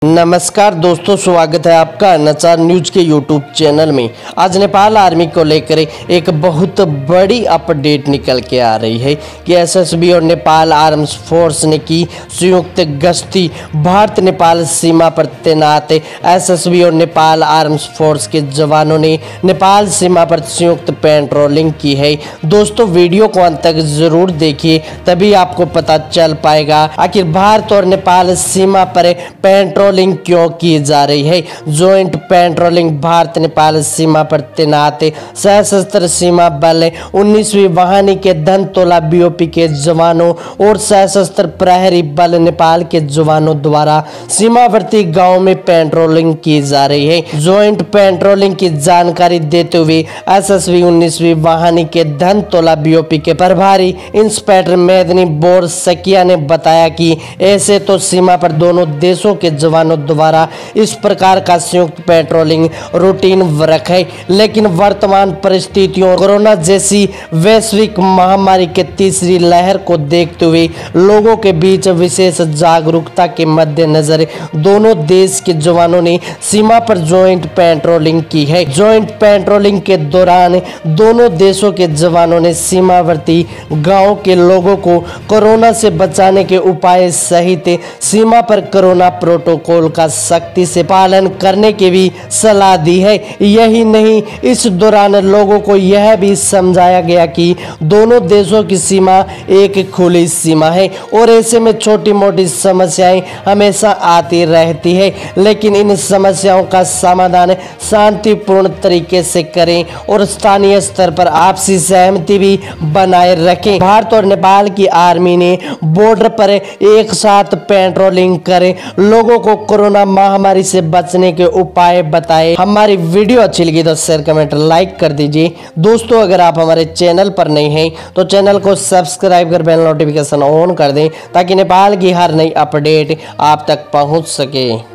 नमस्कार दोस्तों, स्वागत है आपका नचार न्यूज के यूट्यूब चैनल में। आज नेपाल आर्मी को लेकर एक बहुत बड़ी अपडेट निकल के आ रही है कि एसएसबी और नेपाल आर्म्स फोर्स ने की संयुक्त गश्ती। भारत नेपाल सीमा पर तैनात एसएसबी और नेपाल आर्म्स फोर्स के जवानों ने नेपाल सीमा पर संयुक्त पेट्रोलिंग की है। दोस्तों, वीडियो को अंत तक जरूर देखिए, तभी आपको पता चल पाएगा आखिर भारत और नेपाल सीमा पर पेट्रोलिंग क्यों की जा रही है। जॉइंट पेट्रोलिंग भारत नेपाल सीमा पर तैनात सशस्त्र सीमा बल 19वीं वाहिनी के धनतोला बीओपी के जवानों और सशस्त्र प्रहरी बल नेपाल के जवानों द्वारा सीमावर्ती गांव में पेट्रोलिंग की जा रही है। जॉइंट पेट्रोलिंग की जानकारी देते हुए एसएसबी 19वीं वाहिनी के धनतोला बीओपी के प्रभारी इंस्पेक्टर मेदनी बोर सकिया ने बताया कि ऐसे तो सीमा पर दोनों देशों के जवानों द्वारा इस प्रकार का संयुक्त पेट्रोलिंग रूटीन वर्क है, लेकिन वर्तमान परिस्थितियों कोरोना जैसी वैश्विक महामारी के तीसरी लहर को देखते हुए लोगों के बीच विशेष जागरूकता के मद्देनजर दोनों देश के जवानों ने सीमा पर जॉइंट पेट्रोलिंग की है। जॉइंट पेट्रोलिंग के दौरान दोनों देशों के जवानों ने सीमावर्ती गांव के लोगों को कोरोना से बचाने के उपाय सहित सीमा पर कोरोना प्रोटोकॉल का सख्ती से पालन करने की भी सलाह दी है। यही नहीं, इस दौरान लोगों को यह भी समझाया गया कि दोनों देशों की सीमा एक खुली सीमा है और ऐसे में छोटी मोटी समस्याएं हमेशा आती रहती है, लेकिन इन समस्याओं का समाधान शांतिपूर्ण तरीके से करें और स्थानीय स्तर पर आपसी सहमति भी बनाए रखें। भारत और नेपाल की आर्मी ने बॉर्डर पर एक साथ पेट्रोलिंग करें, लोगों को कोरोना महामारी से बचने के उपाय बताए। हमारी वीडियो अच्छी लगी तो शेयर कमेंट लाइक कर दीजिए। दोस्तों, अगर आप हमारे चैनल पर नए हैं तो चैनल को सब्सक्राइब कर बेल नोटिफिकेशन ऑन कर दें ताकि नेपाल की हर नई अपडेट आप तक पहुंच सके।